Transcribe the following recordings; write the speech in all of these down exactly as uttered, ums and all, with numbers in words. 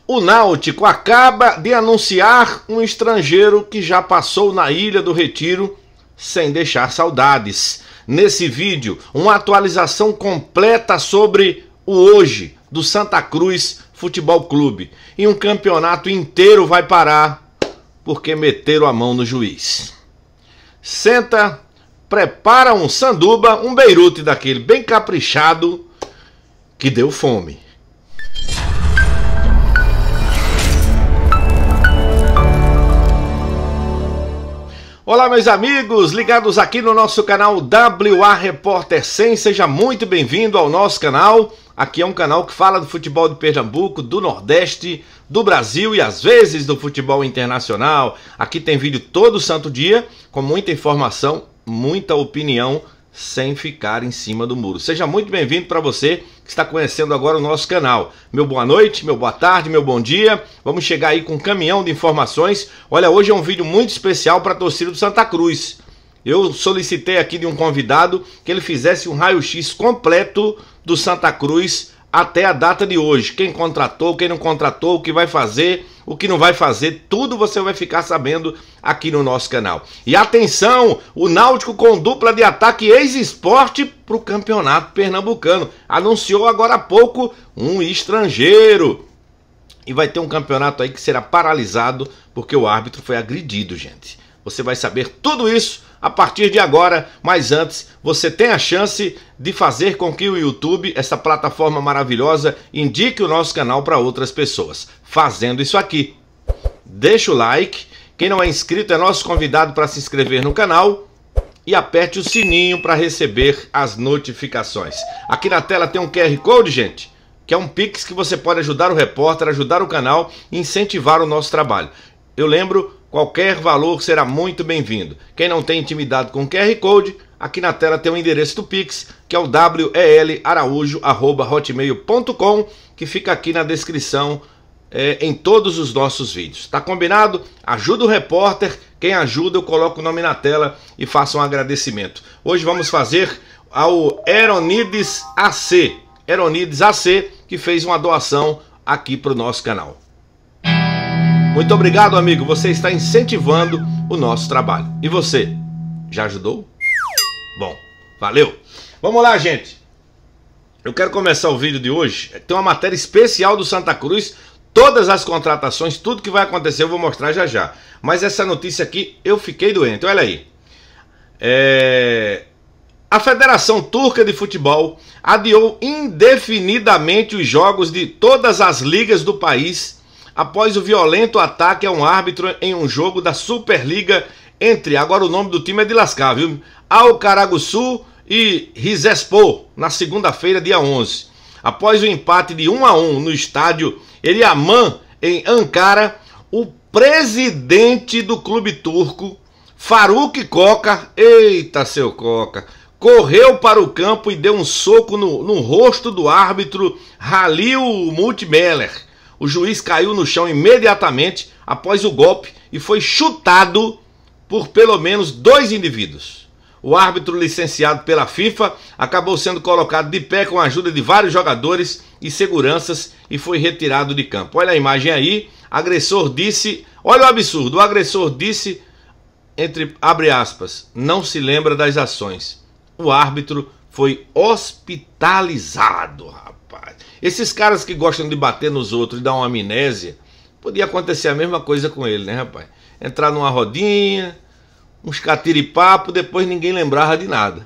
O Náutico acaba de anunciar um estrangeiro que já passou na Ilha do Retiro sem deixar saudades. Nesse vídeo, uma atualização completa sobre o hoje do Santa Cruz Futebol Clube. E um campeonato inteiro vai parar porque meteram a mão no juiz. Senta, prepara um sanduba, um beirute daquele bem caprichado que deu fome. Olá, meus amigos, ligados aqui no nosso canal W A Repórter cem, seja muito bem-vindo ao nosso canal. Aqui é um canal que fala do futebol de Pernambuco, do Nordeste, do Brasil e às vezes do futebol internacional. Aqui tem vídeo todo santo dia, com muita informação, muita opinião, sem ficar em cima do muro. Seja muito bem-vindo para você que está conhecendo agora o nosso canal. Meu boa noite, meu boa tarde, meu bom dia. Vamos chegar aí com um caminhão de informações. Olha, hoje é um vídeo muito especial para a torcida do Santa Cruz. Eu solicitei aqui de um convidado que ele fizesse um raio-x completo do Santa Cruz até a data de hoje. Quem contratou, quem não contratou, o que vai fazer, o que não vai fazer, tudo você vai ficar sabendo aqui no nosso canal. E atenção, o Náutico com dupla de ataque ex-esporte para o campeonato pernambucano. Anunciou agora há pouco um estrangeiro. E vai ter um campeonato aí que será paralisado porque o árbitro foi agredido, gente. Você vai saber tudo isso a partir de agora, mas antes você tem a chance de fazer com que o YouTube, essa plataforma maravilhosa, indique o nosso canal para outras pessoas. Fazendo isso aqui, deixa o like, quem não é inscrito é nosso convidado para se inscrever no canal e aperte o sininho para receber as notificações. Aqui na tela tem um Q R Code, gente, que é um Pix que você pode ajudar o repórter, ajudar o canal e incentivar o nosso trabalho. Eu lembro, qualquer valor será muito bem-vindo. Quem não tem intimidade com o Q R Code, aqui na tela tem o endereço do Pix, que é o w e l araújo arroba hotmail ponto com, que fica aqui na descrição é, em todos os nossos vídeos. Tá combinado? Ajuda o repórter. Quem ajuda, eu coloco o nome na tela e faço um agradecimento. Hoje vamos fazer ao Eronides A C. Eronides A C, que fez uma doação aqui para o nosso canal. Muito obrigado, amigo. Você está incentivando o nosso trabalho. E você, já ajudou? Bom, valeu. Vamos lá, gente. Eu quero começar o vídeo de hoje. Tem uma matéria especial do Santa Cruz. Todas as contratações, tudo que vai acontecer eu vou mostrar já já. Mas essa notícia aqui, eu fiquei doente. Olha aí. É... A Federação Turca de Futebol adiou indefinidamente os jogos de todas as ligas do país após o violento ataque a um árbitro em um jogo da Superliga entre, agora o nome do time é de lascar, viu? Al-Karaguçu e Rizespor, na segunda-feira, dia onze. Após o empate de um a um no estádio Eriaman, em Ankara, o presidente do clube turco, Faruk Koca, eita seu Koca, correu para o campo e deu um soco no, no rosto do árbitro Halil Multimeler. O juiz caiu no chão imediatamente após o golpe e foi chutado por pelo menos dois indivíduos. O árbitro, licenciado pela FIFA, acabou sendo colocado de pé com a ajuda de vários jogadores e seguranças e foi retirado de campo. Olha a imagem aí, o agressor disse, olha o absurdo, o agressor disse, entre abre aspas, não se lembra das ações. O árbitro foi hospitalizado, rapaz. Esses caras que gostam de bater nos outros e dar uma amnésia, podia acontecer a mesma coisa com ele, né, rapaz? Entrar numa rodinha, uns catiripapo, depois ninguém lembrava de nada.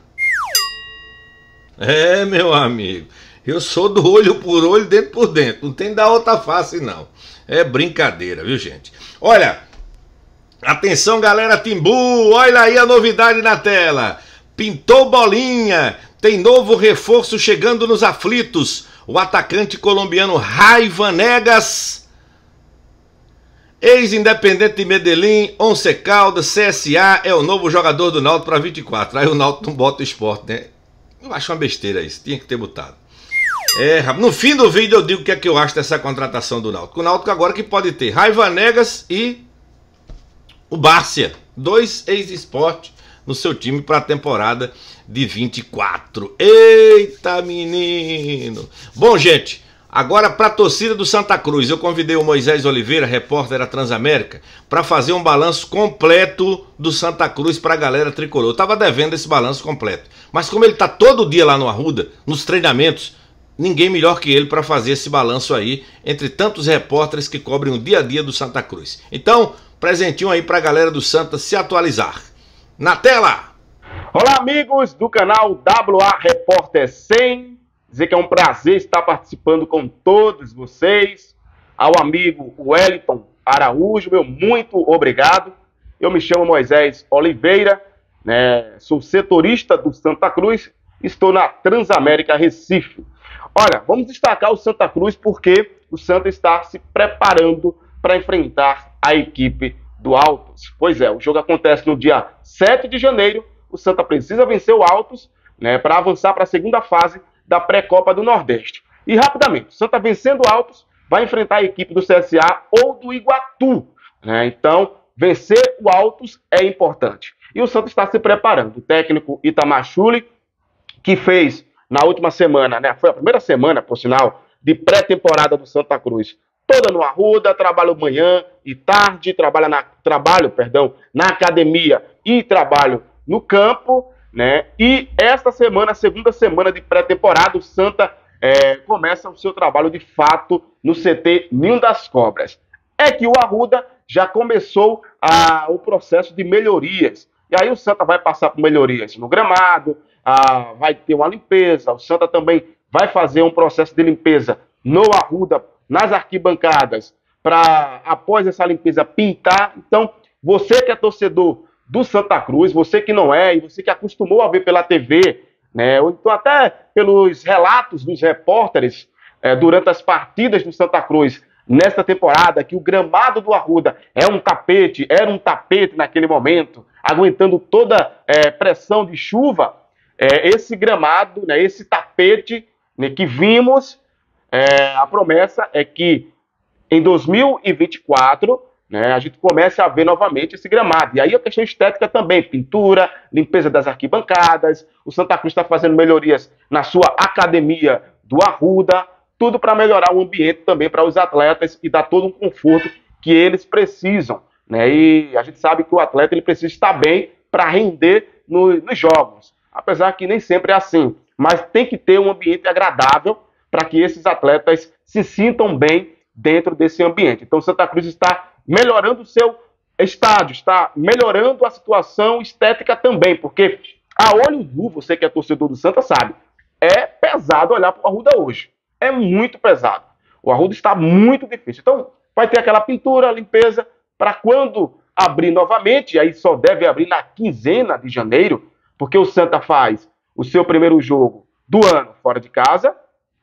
É, meu amigo, eu sou do olho por olho, dentro por dentro. Não tem da outra face, não. É brincadeira, viu, gente? Olha, atenção, galera Timbu, olha aí a novidade na tela. Pintou bolinha, tem novo reforço chegando nos aflitos. O atacante colombiano Ray Vanegas, ex-Independente de Medellín, Once Caldas, C S A, é o novo jogador do Náutico para vinte e quatro. Aí o Náutico não bota o esporte, né? Eu acho uma besteira isso, tinha que ter botado. É, no fim do vídeo eu digo o que é que eu acho dessa contratação do Náutico. O Náutico agora que pode ter Ray Vanegas e o Bárcia, dois ex-esporte no seu time para a temporada de vinte e quatro. Eita, menino! Bom, gente, Agora, para a torcida do Santa Cruz, eu convidei o Moisés Oliveira, repórter da Transamérica, para fazer um balanço completo do Santa Cruz para a galera tricolor. Eu estava devendo esse balanço completo, mas como ele está todo dia lá no Arruda, nos treinamentos, ninguém melhor que ele para fazer esse balanço aí, entre tantos repórteres que cobrem o dia a dia do Santa Cruz. Então, presentinho aí para a galera do Santa se atualizar. Na tela! Olá, amigos do canal W A Repórter cem. Dizer que é um prazer estar participando com todos vocês. Ao amigo Wellington Araújo, meu muito obrigado. Eu me chamo Moisés Oliveira, né, sou setorista do Santa Cruz, estou na Transamérica Recife. Olha, vamos destacar o Santa Cruz porque o Santa está se preparando para enfrentar a equipe do Altos. Pois é, o jogo acontece no dia sete de janeiro, o Santa precisa vencer o Altos, né, para avançar para a segunda fase da pré-copa do Nordeste. E rapidamente, o Santa vencendo o Altos, vai enfrentar a equipe do C S A ou do Iguatu, né? Então, vencer o Altos é importante. E o Santa está se preparando. O técnico Itamar Schulli, que fez na última semana, né? Foi a primeira semana, por sinal, de pré-temporada do Santa Cruz. Toda no Arruda, trabalho manhã e tarde, trabalha na, trabalho, perdão, na academia e trabalho no campo, né? E esta semana, a segunda semana de pré-temporada, o Santa é, começa o seu trabalho de fato no C T Ninho das Cobras. É que o Arruda já começou a, o processo de melhorias. E aí o Santa vai passar por melhorias no gramado, a, vai ter uma limpeza, o Santa também vai fazer um processo de limpeza no Arruda, nas arquibancadas, para após essa limpeza pintar. Então, você que é torcedor do Santa Cruz, você que não é, e você que acostumou a ver pela T V, né, ou então até pelos relatos dos repórteres é, durante as partidas do Santa Cruz nesta temporada, que o gramado do Arruda é um tapete, era um tapete naquele momento, aguentando toda é, pressão de chuva, é, esse gramado, né, esse tapete, né, que vimos, é, a promessa é que em dois mil e vinte e quatro, né, a gente começa a ver novamente esse gramado. E aí a questão estética também, pintura, limpeza das arquibancadas, o Santa Cruz está fazendo melhorias na sua academia do Arruda, tudo para melhorar o ambiente também para os atletas e dar todo um conforto que eles precisam, né? E a gente sabe que o atleta ele precisa estar bem para render no, nos jogos, apesar que nem sempre é assim, mas tem que ter um ambiente agradável para que esses atletas se sintam bem dentro desse ambiente. Então o Santa Cruz está melhorando o seu estádio, está melhorando a situação estética também, porque a olho nu, você que é torcedor do Santa sabe, é pesado olhar para o Arruda hoje. É muito pesado. O Arruda está muito difícil. Então vai ter aquela pintura, limpeza, para quando abrir novamente, e aí só deve abrir na quinzena de janeiro, porque o Santa faz o seu primeiro jogo do ano fora de casa,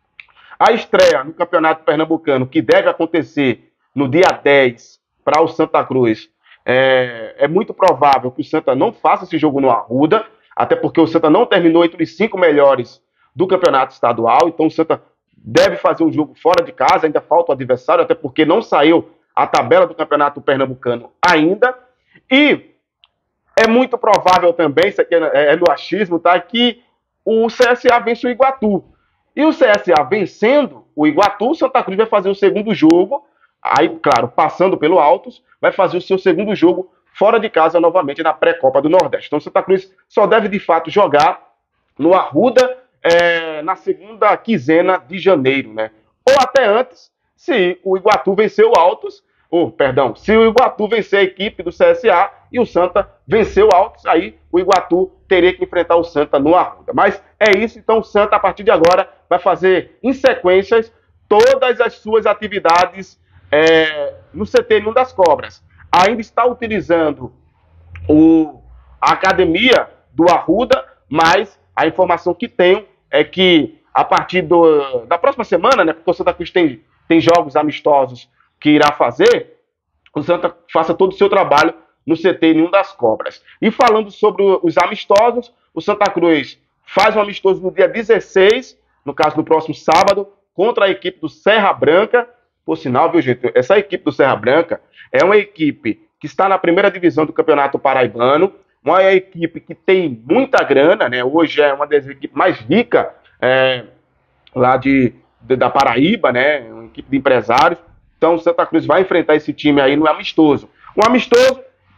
a estreia no Campeonato Pernambucano, que deve acontecer no dia dez para o Santa Cruz, é, é muito provável que o Santa não faça esse jogo no Arruda, até porque o Santa não terminou entre os cinco melhores do Campeonato Estadual, então o Santa deve fazer um jogo fora de casa, ainda falta o adversário, até porque não saiu a tabela do Campeonato Pernambucano ainda, e é muito provável também, isso aqui é, é no achismo, tá, que o C S A vence o Iguatu. E o C S A vencendo o Iguatu, o Santa Cruz vai fazer o segundo jogo, aí, claro, passando pelo Altos, vai fazer o seu segundo jogo fora de casa novamente na pré-copa do Nordeste. Então o Santa Cruz só deve, de fato, jogar no Arruda é, na segunda quinzena de janeiro, né? Ou até antes, se o Iguatu vencer o Altos, ou, perdão, se o Iguatu vencer a equipe do C S A e o Santa vencer o Altos, aí o Iguatu teria que enfrentar o Santa no Arruda. Mas é isso, então o Santa, a partir de agora, vai fazer em sequências todas as suas atividades é, no C T Ninho das Cobras. Ainda está utilizando o, a academia do Arruda, mas a informação que tenho é que a partir do, da próxima semana, né, porque o Santa Cruz tem, tem jogos amistosos que irá fazer, o Santa faça todo o seu trabalho no C T Ninho das Cobras. E falando sobre os amistosos, o Santa Cruz faz um amistoso no dia dezesseis, no caso do próximo sábado, contra a equipe do Serra Branca. Por sinal, viu, gente, essa equipe do Serra Branca é uma equipe que está na primeira divisão do Campeonato Paraibano, uma equipe que tem muita grana, né? Hoje é uma das equipes mais ricas é, lá de, da Paraíba, né? Uma equipe de empresários. Então o Santa Cruz vai enfrentar esse time aí no amistoso. Um amistoso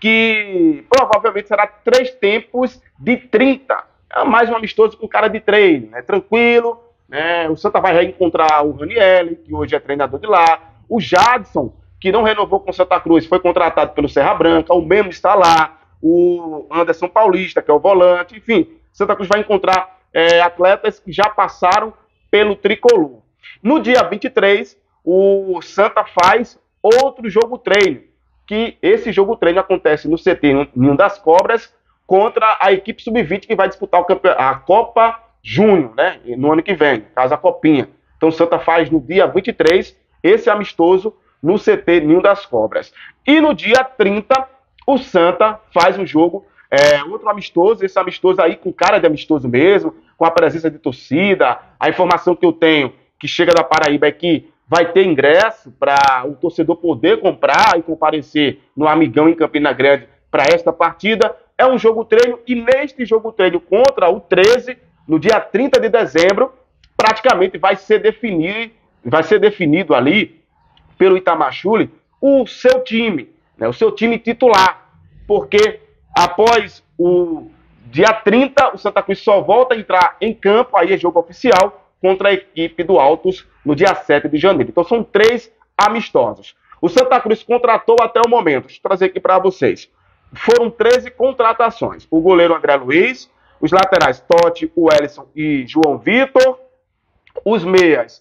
que provavelmente será três tempos de trinta. É mais um amistoso com cara de treino, né? Tranquilo, né? O Santa vai reencontrar o Raniel, que hoje é treinador de lá. O Jadson, que não renovou com o Santa Cruz, foi contratado pelo Serra Branca. O mesmo está lá. O Anderson Paulista, que é o volante. Enfim, Santa Cruz vai encontrar é, atletas que já passaram pelo tricolor. No dia vinte e três, o Santa faz outro jogo treino, que esse jogo treino acontece no C T Ninho das Cobras contra a equipe sub vinte que vai disputar o campe... a Copa Júnior, né, no ano que vem, caso a Copinha. Então o Santa faz no dia vinte e três esse amistoso no C T Ninho das Cobras. E no dia trinta, o Santa faz um jogo, é, outro amistoso, esse amistoso aí com cara de amistoso mesmo, com a presença de torcida. A informação que eu tenho, que chega da Paraíba, é que vai ter ingresso para o torcedor poder comprar e comparecer no Amigão em Campina Grande para esta partida. É um jogo treino e neste jogo treino contra o treze, no dia trinta de dezembro, praticamente vai ser definido, vai ser definido ali pelo Itamar Schulli o seu time, né, o seu time titular, porque após o dia trinta, o Santa Cruz só volta a entrar em campo, aí é jogo oficial, contra a equipe do Altos no dia sete de janeiro. Então são três amistosos. O Santa Cruz contratou até o momento, deixa eu trazer aqui para vocês, foram treze contratações. O goleiro André Luiz, os laterais Totti, o Ellison e João Vitor, os meias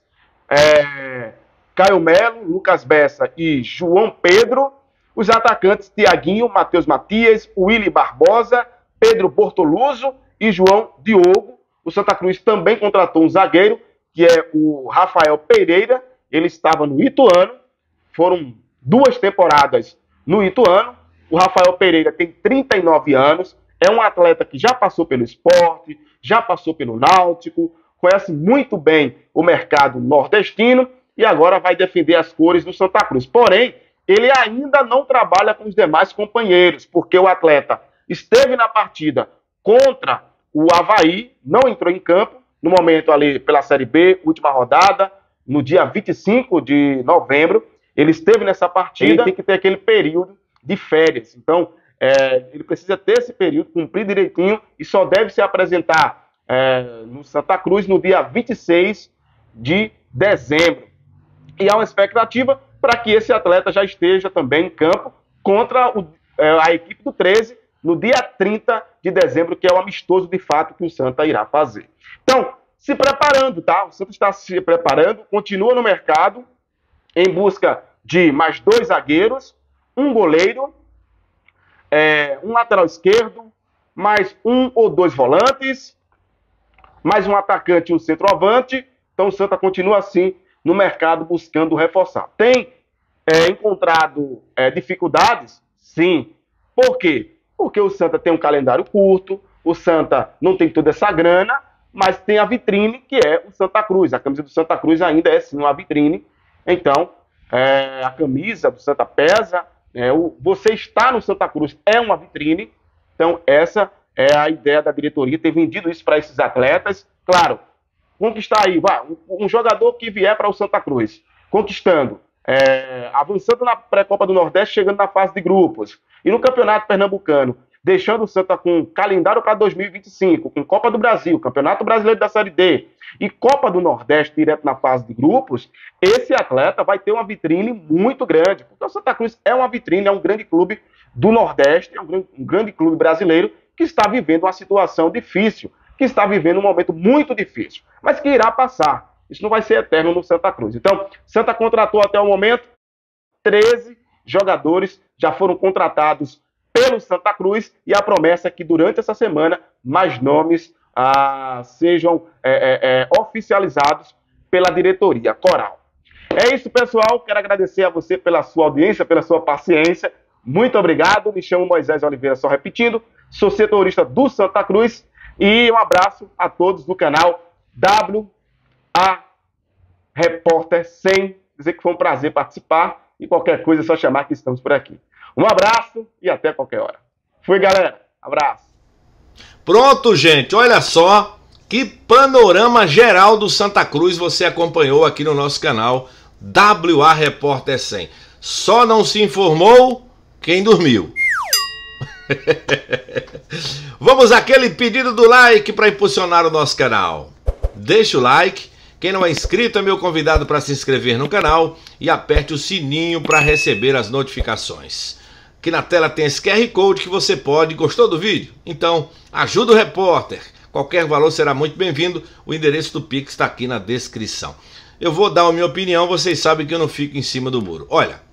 é, Caio Melo, Lucas Bessa e João Pedro, os atacantes Tiaguinho, Matheus Matias, Willy Barbosa, Pedro Bortoluso e João Diogo. O Santa Cruz também contratou um zagueiro, que é o Rafael Pereira. Ele estava no Ituano, foram duas temporadas no Ituano. O Rafael Pereira tem trinta e nove anos, é um atleta que já passou pelo Sport, já passou pelo Náutico, conhece muito bem o mercado nordestino e agora vai defender as cores do Santa Cruz. Porém, ele ainda não trabalha com os demais companheiros, porque o atleta esteve na partida contra o Avaí, não entrou em campo, no momento ali pela Série B, última rodada, no dia vinte e cinco de novembro, ele esteve nessa partida, ele tem que ter aquele período de férias. Então, é, ele precisa ter esse período, cumprir direitinho, e só deve se apresentar é, no Santa Cruz no dia vinte e seis de dezembro. E há uma expectativa para que esse atleta já esteja também em campo contra o, é, a equipe do treze, no dia trinta de dezembro, que é o amistoso de fato que o Santa irá fazer. Então, se preparando, tá? O Santa está se preparando, continua no mercado, em busca de mais dois zagueiros, um goleiro, é, um lateral esquerdo, mais um ou dois volantes, mais um atacante e um centroavante. Então o Santa continua assim no mercado buscando reforçar. Tem é, encontrado é, dificuldades? Sim. Por quê? Porque o Santa tem um calendário curto, o Santa não tem toda essa grana, mas tem a vitrine que é o Santa Cruz. A camisa do Santa Cruz ainda é sim uma vitrine. Então, é, a camisa do Santa pesa, é, o, você estar no Santa Cruz é uma vitrine. Então, essa é a ideia da diretoria, ter vendido isso para esses atletas. Claro, conquistar aí, vai, um, um jogador que vier para o Santa Cruz, conquistando, é, avançando na pré-copa do Nordeste, chegando na fase de grupos, e no Campeonato Pernambucano, deixando o Santa com calendário para dois mil e vinte e cinco, com Copa do Brasil, Campeonato Brasileiro da Série D e Copa do Nordeste direto na fase de grupos, esse atleta vai ter uma vitrine muito grande, porque o Santa Cruz é uma vitrine, é um grande clube do Nordeste, é um grande, um grande clube brasileiro que está vivendo uma situação difícil, que está vivendo um momento muito difícil, mas que irá passar. Isso não vai ser eterno no Santa Cruz. Então, Santa contratou até o momento treze jogadores, já foram contratados pelo Santa Cruz, e a promessa é que durante essa semana mais nomes ah, sejam é, é, é, oficializados pela diretoria coral. É isso, pessoal. Quero agradecer a você pela sua audiência, pela sua paciência. Muito obrigado. Me chamo Moisés Oliveira, só repetindo, sou setorista do Santa Cruz, e um abraço a todos do canal W A Repórter cem. Dizer que foi um prazer participar, e qualquer coisa é só chamar que estamos por aqui. Um abraço e até qualquer hora. Fui, galera. Abraço. Pronto, gente. Olha só. Que panorama geral do Santa Cruz você acompanhou aqui no nosso canal W A Repórter cem. Só não se informou quem dormiu. Vamos àquele pedido do like para impulsionar o nosso canal. Deixa o like. Quem não é inscrito é meu convidado para se inscrever no canal e aperte o sininho para receber as notificações. Aqui na tela tem esse Q R Code que você pode. Gostou do vídeo? Então ajuda o repórter. Qualquer valor será muito bem-vindo. O endereço do Pix está aqui na descrição. Eu vou dar a minha opinião, vocês sabem que eu não fico em cima do muro. Olha,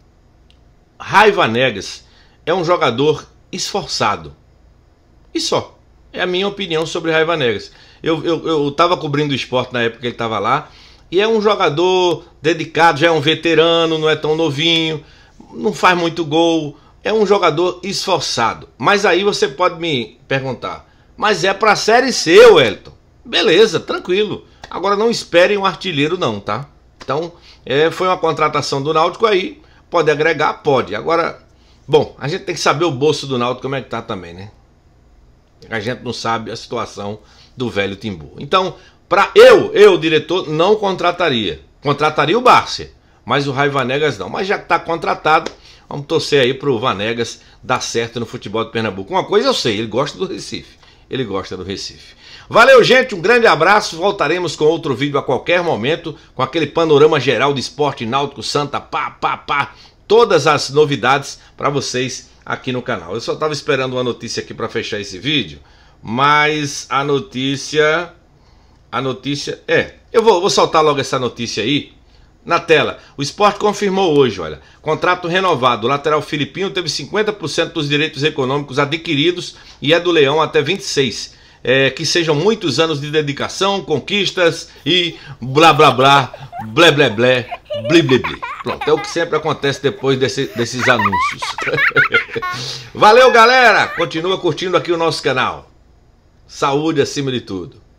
Rai Vanegas é um jogador esforçado. E só. É a minha opinião sobre Rai Vanegas. Eu, eu, eu tava cobrindo o esporte na época que ele estava lá. E é um jogador dedicado, já é um veterano, não é tão novinho, não faz muito gol. É um jogador esforçado. Mas aí você pode me perguntar, mas é pra Série C, Wellington. Beleza, tranquilo. Agora não esperem um artilheiro não, tá? Então, é, foi uma contratação do Náutico aí. Pode agregar? Pode. Agora, bom, a gente tem que saber o bolso do Náutico como é que tá também, né? A gente não sabe a situação do velho Timbu. Então, pra eu, eu, diretor, não contrataria. Contrataria o Bárcia, mas o Rai Vanegas não. Mas já que tá contratado, vamos torcer aí pro Vanegas dar certo no futebol de Pernambuco. Uma coisa eu sei, ele gosta do Recife. Ele gosta do Recife. Valeu, gente, um grande abraço. Voltaremos com outro vídeo a qualquer momento, com aquele panorama geral do esporte Náutico Santa, pá, pá, pá. Todas as novidades para vocês aqui no canal. Eu só estava esperando uma notícia aqui para fechar esse vídeo, mas a notícia... A notícia... É, eu vou, vou soltar logo essa notícia aí. Na tela, o Sport confirmou hoje, olha, contrato renovado, o lateral filipino teve cinquenta por cento dos direitos econômicos adquiridos e é do Leão até vinte e seis. É, que sejam muitos anos de dedicação, conquistas e blá blá blá, blé blé blé, bli bli bli. Pronto, é o que sempre acontece depois desse, desses anúncios. Valeu, galera, continua curtindo aqui o nosso canal. Saúde acima de tudo.